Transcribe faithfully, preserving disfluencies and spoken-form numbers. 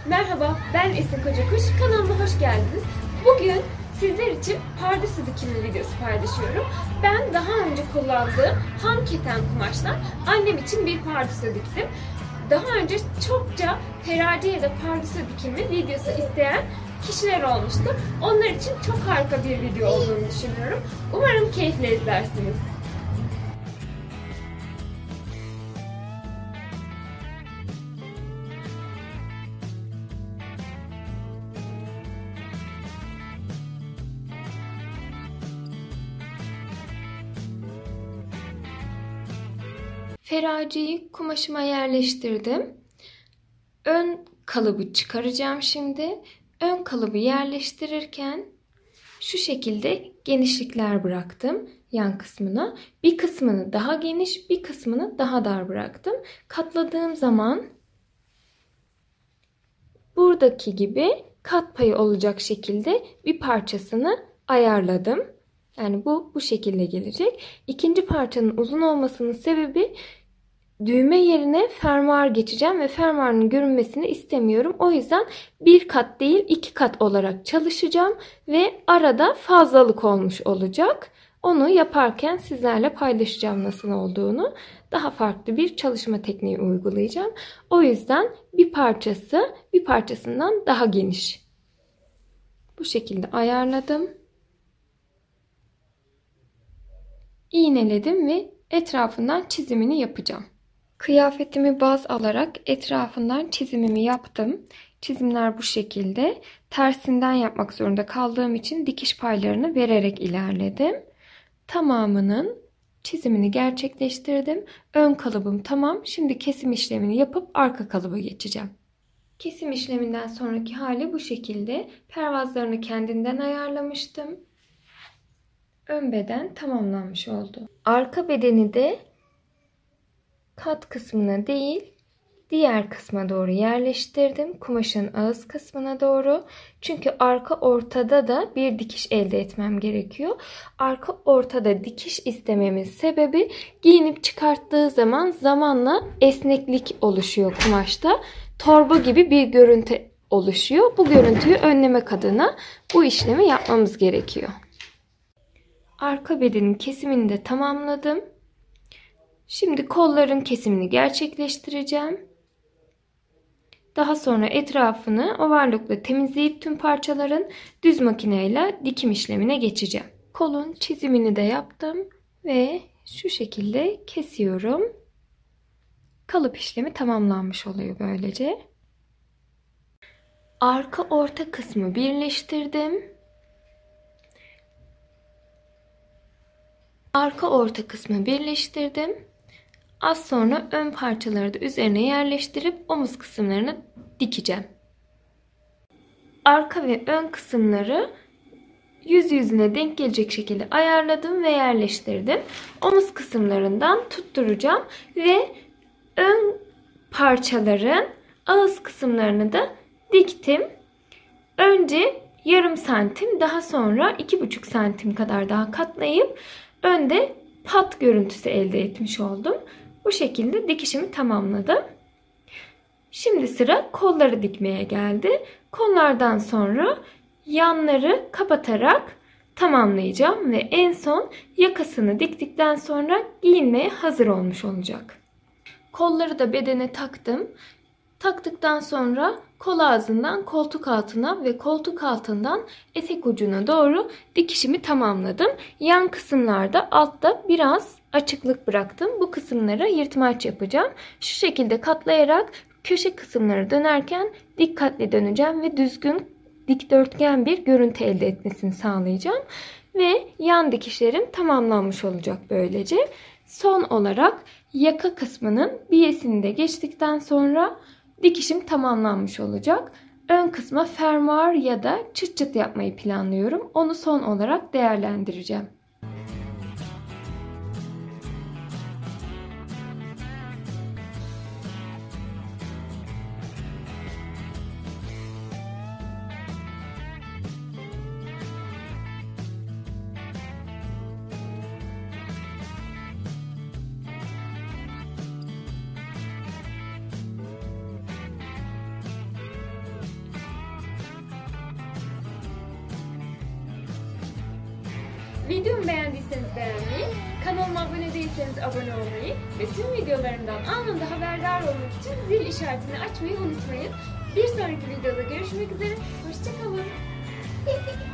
Merhaba, ben Esin Kocakuş. Kanalıma hoş geldiniz. Bugün sizler için pardösü dikimi videosu paylaşıyorum. Ben daha önce kullandığım ham keten kumaşlar annem için bir pardösü diktim. Daha önce çokça terazi ya da pardösü dikimi videosu isteyen kişiler olmuştu. Onlar için çok harika bir video olduğunu düşünüyorum. Umarım keyifle izlersiniz. Feraciyi kumaşıma yerleştirdim. Ön kalıbı çıkaracağım şimdi. Ön kalıbı yerleştirirken şu şekilde genişlikler bıraktım yan kısmına. Bir kısmını daha geniş, bir kısmını daha dar bıraktım. Katladığım zaman buradaki gibi kat payı olacak şekilde bir parçasını ayarladım. Yani bu bu şekilde gelecek. İkinci parçanın uzun olmasının sebebi düğme yerine fermuar geçeceğim ve fermuarın görünmesini istemiyorum. O yüzden bir kat değil iki kat olarak çalışacağım ve arada fazlalık olmuş olacak. Onu yaparken sizlerle paylaşacağım nasıl olduğunu. Daha farklı bir çalışma tekniği uygulayacağım. O yüzden bir parçası bir parçasından daha geniş. Bu şekilde ayarladım. İğneledim ve etrafından çizimini yapacağım. Kıyafetimi baz alarak etrafından çizimimi yaptım. Çizimler bu şekilde. Tersinden yapmak zorunda kaldığım için dikiş paylarını vererek ilerledim. Tamamının çizimini gerçekleştirdim. Ön kalıbım tamam. Şimdi kesim işlemini yapıp arka kalıba geçeceğim. Kesim işleminden sonraki hali bu şekilde. Pervazlarını kendinden ayarlamıştım. Ön beden tamamlanmış oldu. Arka bedeni de kat kısmına değil, diğer kısma doğru yerleştirdim. Kumaşın ağız kısmına doğru. Çünkü arka ortada da bir dikiş elde etmem gerekiyor. Arka ortada dikiş istememin sebebi giyinip çıkarttığı zaman zamanla esneklik oluşuyor kumaşta. Torba gibi bir görüntü oluşuyor. Bu görüntüyü önlemek adına bu işlemi yapmamız gerekiyor. Arka bedenin kesimini de tamamladım. Şimdi kolların kesimini gerçekleştireceğim. Daha sonra etrafını overlockla temizleyip tüm parçaların düz makineyle dikim işlemine geçeceğim. Kolun çizimini de yaptım ve şu şekilde kesiyorum. Kalıp işlemi tamamlanmış oluyor böylece. Arka orta kısmı birleştirdim. Arka orta kısmı birleştirdim. Az sonra ön parçaları da üzerine yerleştirip omuz kısımlarını dikeceğim. Arka ve ön kısımları yüz yüzüne denk gelecek şekilde ayarladım ve yerleştirdim. Omuz kısımlarından tutturacağım ve ön parçaların ağız kısımlarını da diktim. Önce yarım santim, daha sonra iki buçuk santim kadar daha katlayıp önde pat görüntüsü elde etmiş oldum. Bu şekilde dikişimi tamamladım. Şimdi sıra kolları dikmeye geldi. Kollardan sonra yanları kapatarak tamamlayacağım ve en son yakasını diktikten sonra giyinmeye hazır olmuş olacak. Kolları da bedene taktım. Taktıktan sonra kol ağzından koltuk altına ve koltuk altından etek ucuna doğru dikişimi tamamladım. Yan kısımlarda altta biraz açıklık bıraktım. Bu kısımlara yırtmaç yapacağım. Şu şekilde katlayarak köşe kısımları dönerken dikkatli döneceğim ve düzgün dikdörtgen bir görüntü elde etmesini sağlayacağım. Ve yan dikişlerim tamamlanmış olacak böylece. Son olarak yaka kısmının biyesini de geçtikten sonra dikişim tamamlanmış olacak. Ön kısma fermuar ya da çıt çıt yapmayı planlıyorum. Onu son olarak değerlendireceğim. Videomu beğendiyseniz beğenmeyi, kanalıma abone değilseniz abone olmayı ve tüm videolarımdan anında haberdar olmak için zil işaretini açmayı unutmayın. Bir sonraki videoda görüşmek üzere. Hoşça kalın.